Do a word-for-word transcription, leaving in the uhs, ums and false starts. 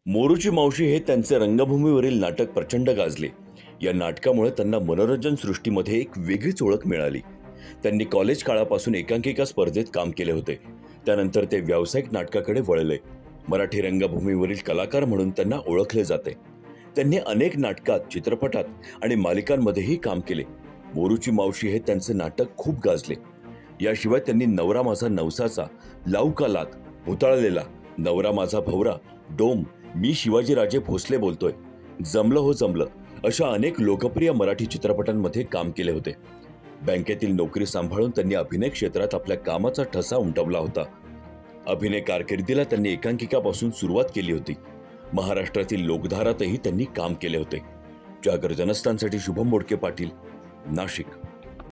मोरूची मावशी हे त्यांचे रंगभूमीवरील नाटक प्रचंड गाजले। या नाटकामुळे त्यांना मनोरंजन सृष्टीमध्ये एक वेगळीच ओळख मिळाली। त्यांनी कॉलेज काळापासून एकांकिका स्पर्धेत काम केले होते। त्यानंतर ते व्यावसायिक नाटकाकडे वळले। मराठी रंगभूमीवरील कलाकार म्हणून त्यांना ओळखले जाते। त्यांनी अनेक नाटकात, चित्रपटात आणि मालिकांमध्येही काम केले। मोरूची मावशी हे त्यांचे नाटक खूप गाजले। याशिवाय त्यांनी नवरा माझा नवसाचा, लावू का लाथ, भुताळलेला, नवरा माझा भवरा, डोम, मी शिवाजीराजे भोसले बोलतोय, जमलं हो जमलं अशा अनेक लोकप्रिय मराठी चित्रपटांमध्ये काम केले होते। बँकेतील नोकरी सांभाळून त्यांनी अभिनय क्षेत्रात आपल्या कामाचा ठसा उमटवला होता। अभिनय कारकिर्दीला त्यांनी एकांकिकापासून सुरुवात केली होती। महाराष्ट्रातील लोकधारातही त्यांनी काम केले होते। जागर जनस्थानसाठी शुभम मोडके पाटील, नाशिक।